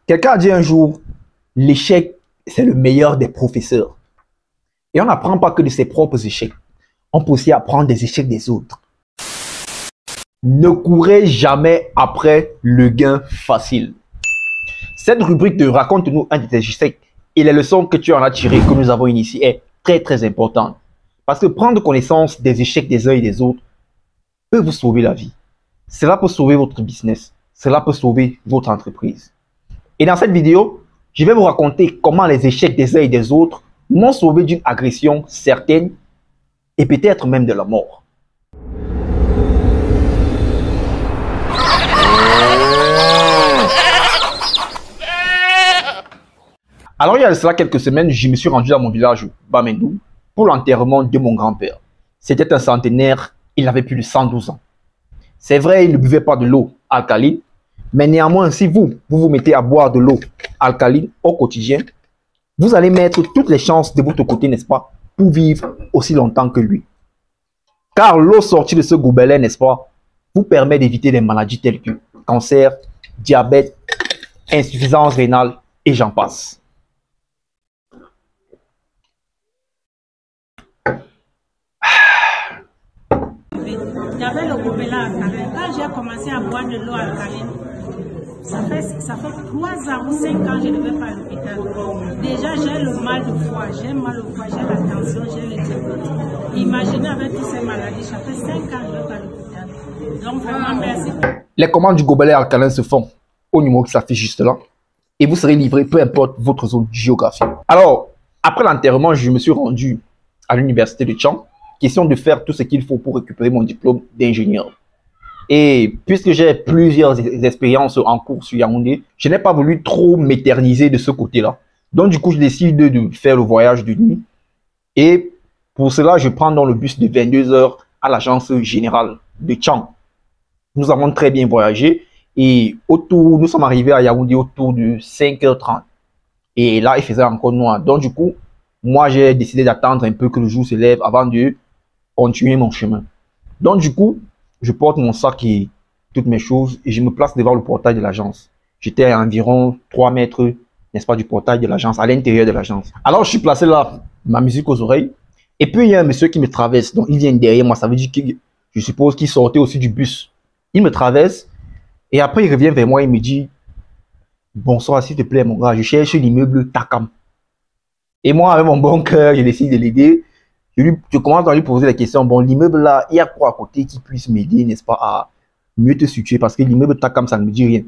Quelqu'un a dit un jour, l'échec, c'est le meilleur des professeurs. Et on n'apprend pas que de ses propres échecs. On peut aussi apprendre des échecs des autres. Ne courez jamais après le gain facile. Cette rubrique de raconte-nous un de tes échecs et les leçons que tu en as tirées, que nous avons initiées, est très très importante. Parce que prendre connaissance des échecs des uns et des autres peut vous sauver la vie. Cela peut sauver votre business. Cela peut sauver votre entreprise. Et dans cette vidéo, je vais vous raconter comment les échecs des uns et des autres m'ont sauvé d'une agression certaine et peut-être même de la mort. Alors il y a de cela quelques semaines, je me suis rendu dans mon village Bamendou pour l'enterrement de mon grand-père. C'était un centenaire, il avait plus de 112 ans. C'est vrai, il ne buvait pas de l'eau alcaline, mais néanmoins, si vous vous mettez à boire de l'eau alcaline au quotidien, vous allez mettre toutes les chances de votre côté, n'est-ce pas, pour vivre aussi longtemps que lui. Car l'eau sortie de ce gobelet, n'est-ce pas, vous permet d'éviter des maladies telles que cancer, diabète, insuffisance rénale et j'en passe. Il y avait le gobelet alcaline. Quand j'ai commencé à boire de l'eau alcaline, ça fait 3 ans ou 5 ans que je ne vais pas à l'hôpital. Déjà, j'ai le mal de foie, j'ai mal au foie, j'ai la tension, j'ai le diabète. Imaginez avec toutes ces maladies, ça fait 5 ans que je ne vais pas à l'hôpital. Donc, vraiment, merci. Les commandes du gobelet alcalin se font au numéro qui s'affiche juste là. Et vous serez livré, peu importe votre zone géographique. Alors, après l'enterrement, je me suis rendu à l'université de Tchang. Question de faire tout ce qu'il faut pour récupérer mon diplôme d'ingénieur. Et puisque j'ai plusieurs expériences en cours sur Yaoundé, je n'ai pas voulu trop m'éterniser de ce côté-là. Donc du coup, je décide de faire le voyage de nuit. Et pour cela, je prends dans le bus de 22 h à l'agence générale de Tchang. Nous avons très bien voyagé. Et nous sommes arrivés à Yaoundé autour de 5 h 30. Et là, il faisait encore noir. Donc du coup, moi, j'ai décidé d'attendre un peu que le jour se lève avant de continuer mon chemin. Donc du coup, je porte mon sac et toutes mes choses et je me place devant le portail de l'agence. J'étais à environ 3 mètres, n'est-ce pas, du portail de l'agence, à l'intérieur de l'agence. Alors je suis placé là, ma musique aux oreilles. Et puis il y a un monsieur qui me traverse, donc il vient derrière moi, ça veut dire que je suppose qu'il sortait aussi du bus. Il me traverse et après il revient vers moi et me dit « Bonsoir, s'il te plaît mon gars, je cherche l'immeuble Takam. » Et moi, avec mon bon cœur, je décide de l'aider. Je commence à lui poser la question, bon, l'immeuble là, il y a quoi à côté qui puisse m'aider, n'est-ce pas, à mieux te situer, parce que l'immeuble Takam, ça ne me dit rien.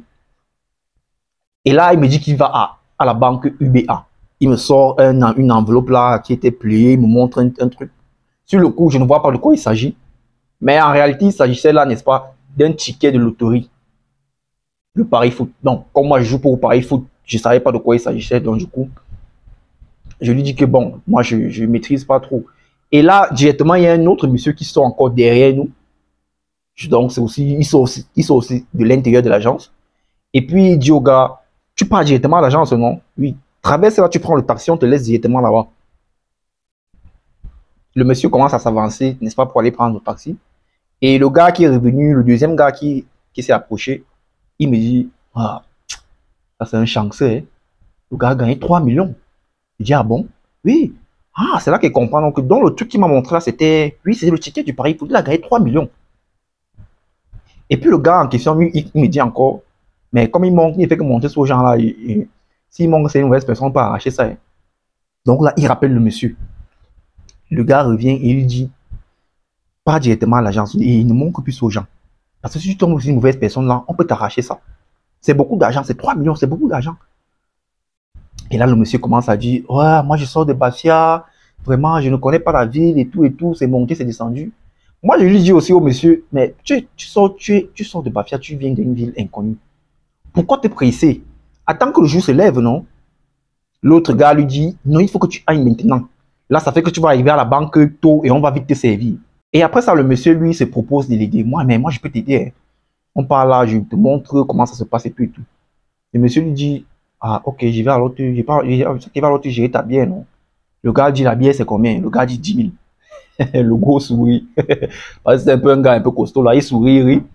Et là, il me dit qu'il va à la banque UBA. Il me sort une enveloppe là qui était pliée, il me montre un truc. Sur le coup, je ne vois pas de quoi il s'agit. Mais en réalité, il s'agissait là, n'est-ce pas, d'un ticket de loterie. Le pari foot. Donc, comme moi je joue pour le pari foot, je ne savais pas de quoi il s'agissait, donc du coup, je lui dis que bon, moi je ne maîtrise pas trop. Et là, directement, il y a un autre monsieur qui sort encore derrière nous. Donc, il sort aussi de l'intérieur de l'agence. Et puis, il dit au gars, tu pars directement à l'agence, non? Oui. Traverse là, tu prends le taxi, on te laisse directement là-bas. Le monsieur commence à s'avancer, n'est-ce pas, pour aller prendre le taxi. Et le gars qui est revenu, le deuxième gars qui s'est approché, il me dit, ah, ça c'est un chanceux, hein. Le gars a gagné 3 millions. Je dis, ah bon? Oui. Ah, c'est là qu'il comprend. Donc, le truc qu'il m'a montré là, c'était, oui, c'était le ticket du pari. Il a gagné 3 millions. Et puis, le gars en question, il me dit encore, mais comme il manque, il fait que monter ce gens-là, s'il manque, c'est une mauvaise personne, on peut arracher ça. Hein. Donc là, il rappelle le monsieur. Le gars revient et il dit, pas directement à l'agence. Et il ne manque plus aux gens. Parce que si tu tombes sur une mauvaise personne là, on peut t'arracher ça. C'est beaucoup d'argent, c'est 3 millions, c'est beaucoup d'argent. Et là, le monsieur commence à dire, ouais, moi je sors de Bafia, vraiment, je ne connais pas la ville et tout, c'est monté, c'est descendu. Moi, je lui dis aussi au monsieur, mais tu sors de Bafia, tu viens d'une ville inconnue. Pourquoi te presser? Attends que le jour se lève, non? L'autre gars lui dit, non, il faut que tu ailles maintenant. Là, ça fait que tu vas arriver à la banque tôt et on va vite te servir. Et après ça, le monsieur, lui, se propose de l'aider. Moi, mais moi, je peux t'aider. Hein. On parle là, je te montre comment ça se passe et tout et tout. Le monsieur lui dit, ah, ok, je vais à l'autre, gérer ta bière, non? Le gars dit, la bière, c'est combien? Le gars dit 10 000. Le gros sourit. Parce que c'est un peu un gars un peu costaud, là, il sourit,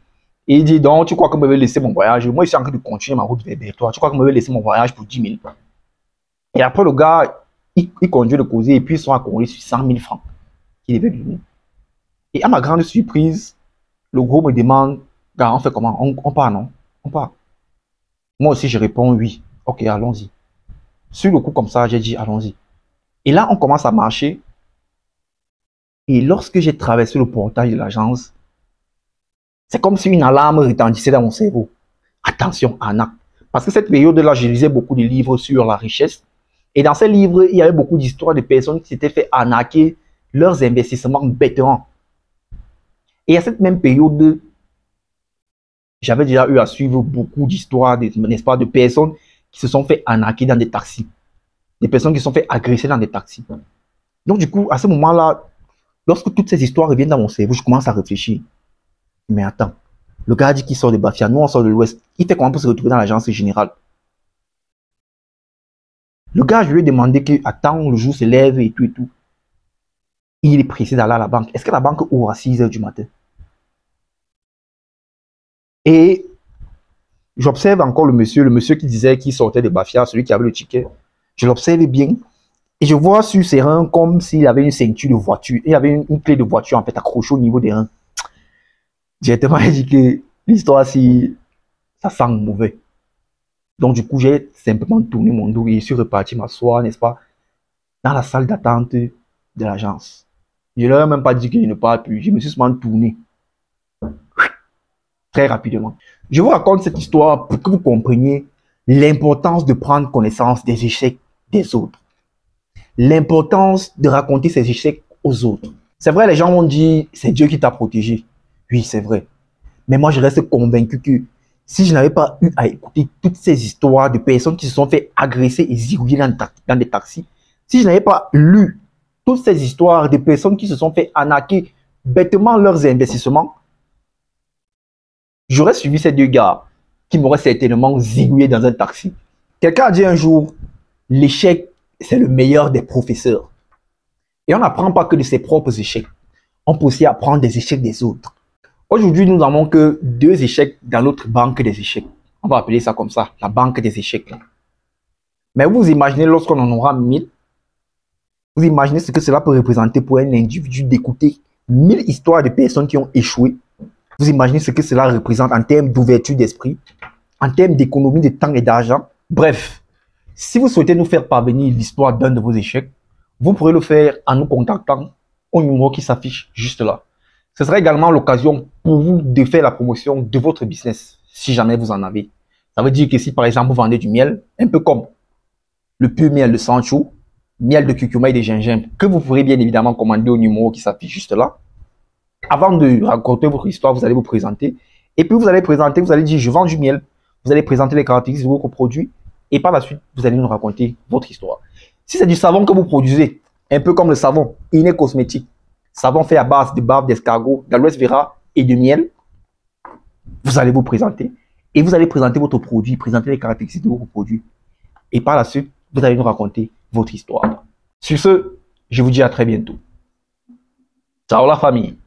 Et il dit, donc, tu crois que je vais laisser mon voyage? Moi, je suis en train de continuer ma route vers toi. Tu crois que je vais laisser mon voyage pour 10 000? Et après, le gars, il conduit le causer et puis ils sont accordés sur 100 000 francs qu'il devait lui donner. Et à ma grande surprise, le gros me demande, gars, on fait comment? On part, non? On part. Moi aussi, je réponds oui. Ok, allons-y. Sur le coup, comme ça, j'ai dit, allons-y. Et là, on commence à marcher. Et lorsque j'ai traversé le portail de l'agence, c'est comme si une alarme retentissait dans mon cerveau. Attention, arnaque. Parce que cette période-là, je lisais beaucoup de livres sur la richesse. Et dans ces livres, il y avait beaucoup d'histoires de personnes qui s'étaient fait arnaquer leurs investissements bêtement. Et à cette même période, j'avais déjà eu à suivre beaucoup d'histoires, n'est-ce pas, de personnes qui se sont fait arnaquer dans des taxis. Des personnes qui se sont fait agresser dans des taxis. Donc du coup, à ce moment-là, lorsque toutes ces histoires reviennent dans mon cerveau, je commence à réfléchir. Mais attends, le gars dit qu'il sort de Bafia, nous on sort de l'Ouest. Il fait comment pour se retrouver dans l'agence générale? Le gars, je lui ai demandé que, attends, le jour se lève et tout et tout. Il est pressé d'aller à la banque. Est-ce que la banque ouvre à 6 h du matin? Et j'observe encore le monsieur qui disait qu'il sortait de Bafia, celui qui avait le ticket. Je l'observe bien. Et je vois sur ses reins comme s'il avait une ceinture de voiture. Il avait une clé de voiture en fait accrochée au niveau des reins. Directement, il dit que l'histoire, si ça sent mauvais. Donc, du coup, j'ai simplement tourné mon dos et je suis reparti m'asseoir, n'est-ce pas, dans la salle d'attente de l'agence. Je ne leur ai même pas dit que je ne parle plus. Je me suis seulement tourné. Très rapidement. Je vous raconte cette histoire pour que vous compreniez l'importance de prendre connaissance des échecs des autres. L'importance de raconter ces échecs aux autres. C'est vrai, les gens vont dire, c'est Dieu qui t'a protégé. Oui, c'est vrai. Mais moi, je reste convaincu que si je n'avais pas eu à écouter toutes ces histoires de personnes qui se sont fait agresser et zigouiller dans des taxis, si je n'avais pas lu toutes ces histoires de personnes qui se sont fait arnaquer bêtement leurs investissements, j'aurais suivi ces deux gars qui m'auraient certainement zigouillé dans un taxi. Quelqu'un a dit un jour, l'échec, c'est le meilleur des professeurs. Et on n'apprend pas que de ses propres échecs. On peut aussi apprendre des échecs des autres. Aujourd'hui, nous n'avons que 2 échecs dans notre banque des échecs. On va appeler ça comme ça, la banque des échecs. Mais vous imaginez lorsqu'on en aura 1000, vous imaginez ce que cela peut représenter pour un individu d'écouter 1000 histoires de personnes qui ont échoué. Vous imaginez ce que cela représente en termes d'ouverture d'esprit, en termes d'économie de temps et d'argent. Bref, si vous souhaitez nous faire parvenir l'histoire d'un de vos échecs, vous pourrez le faire en nous contactant au numéro qui s'affiche juste là. Ce sera également l'occasion pour vous de faire la promotion de votre business, si jamais vous en avez. Ça veut dire que si par exemple vous vendez du miel, un peu comme le pur miel de Sancho, miel de curcuma et de gingembre, que vous pourrez bien évidemment commander au numéro qui s'affiche juste là. Avant de raconter votre histoire, vous allez vous présenter. Et puis vous allez présenter, vous allez dire je vends du miel. Vous allez présenter les caractéristiques de votre produit. Et par la suite, vous allez nous raconter votre histoire. Si c'est du savon que vous produisez, un peu comme le savon Iné Cosmétique, savon fait à base de bave d'escargot, d'aloe vera et de miel, vous allez vous présenter. Et vous allez présenter votre produit, présenter les caractéristiques de votre produit. Et par la suite, vous allez nous raconter votre histoire. Sur ce, je vous dis à très bientôt. Ciao la famille.